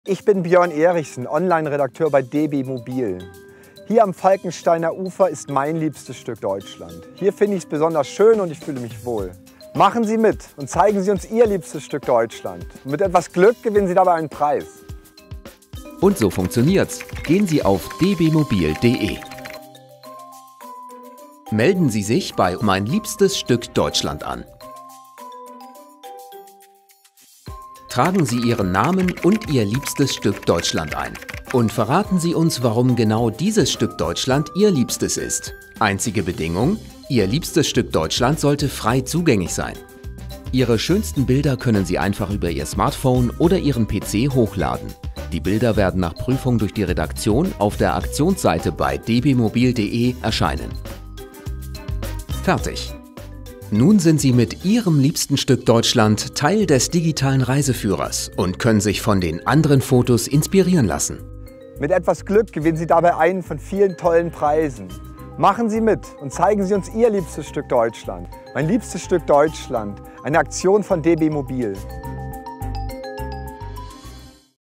Ich bin Björn Erichsen, Online-Redakteur bei DB Mobil. Hier am Falkensteiner Ufer ist mein liebstes Stück Deutschland. Hier finde ich es besonders schön und ich fühle mich wohl. Machen Sie mit und zeigen Sie uns Ihr liebstes Stück Deutschland. Und mit etwas Glück gewinnen Sie dabei einen Preis. Und so funktioniert's. Gehen Sie auf dbmobil.de. Melden Sie sich bei Mein liebstes Stück Deutschland an. Tragen Sie Ihren Namen und Ihr liebstes Stück Deutschland ein. Und verraten Sie uns, warum genau dieses Stück Deutschland Ihr liebstes ist. Einzige Bedingung: Ihr liebstes Stück Deutschland sollte frei zugänglich sein. Ihre schönsten Bilder können Sie einfach über Ihr Smartphone oder Ihren PC hochladen. Die Bilder werden nach Prüfung durch die Redaktion auf der Aktionsseite bei dbmobil.de erscheinen. Fertig! Nun sind Sie mit Ihrem liebsten Stück Deutschland Teil des digitalen Reiseführers und können sich von den anderen Fotos inspirieren lassen. Mit etwas Glück gewinnen Sie dabei einen von vielen tollen Preisen. Machen Sie mit und zeigen Sie uns Ihr liebstes Stück Deutschland. Mein liebstes Stück Deutschland, eine Aktion von DB Mobil.